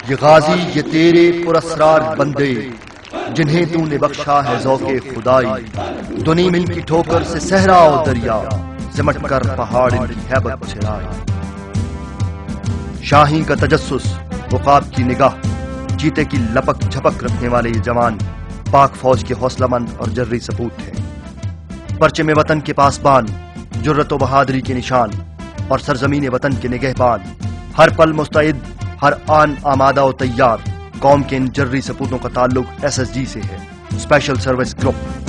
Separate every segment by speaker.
Speaker 1: یہ غازی یہ تیرے پراسرار بندے جنہیں تو نے بخشا ہے ذوق خدائی، دنی من کی ٹھوکر سے صحرا و دریا سمٹ کر پہاڑ ان کی ہیبت چھڑائی۔ شاہین کا تجسس، عقاب کی نگاہ، چیتے کی لپک جھپک رکھنے والے یہ جوان پاک فوج کے حوصلہ مند اور جرری سپوت تھے۔ پرچم وطن کے پاسبان، جرت و بہادری کے نشان اور سرزمین وطن کے نگہبان، ہر پل مستعد، ہر آن آمادہ و تیار۔ قوم کے ان جرری سپوتوں کا تعلق SSG سے ہے، اسپیشل سروس گروپ۔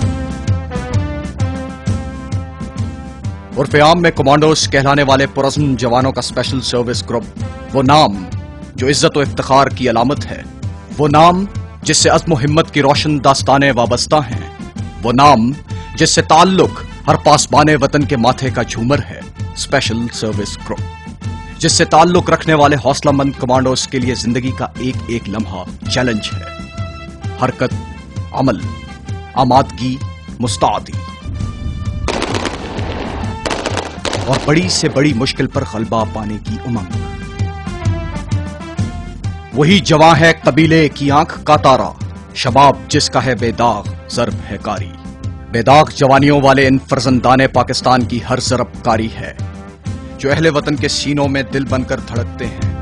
Speaker 2: عرف عام میں کمانڈوز کہلانے والے پرعزم جوانوں کا اسپیشل سروس گروپ، وہ نام جو عزت و افتخار کی علامت ہے، وہ نام جس سے عزم و ہمت کی روشن داستانیں وابستہ ہیں، وہ نام جس سے تعلق ہر پاسبان وطن کے ماتھے کا جھومر ہے، اسپیشل سروس گروپ۔ جس سے تعلق رکھنے والے حوصلہ مند کمانڈوز کے لیے زندگی کا ایک ایک لمحہ چیلنج ہے، حرکت، عمل، آمادگی، مستعدی اور بڑی سے بڑی مشکل پر غلبہ پانے کی امنگ۔ وہی جواں ہے قبیلے کی آنکھ کا تارا، شباب جس کا ہے بے داغ ضرب ہے کاری۔ بے داغ جوانیوں والے ان فرزندان پاکستان کی ہر ضرب کاری ہے جو اہل وطن کے سینوں میں دل بن کر دھڑکتے ہیں۔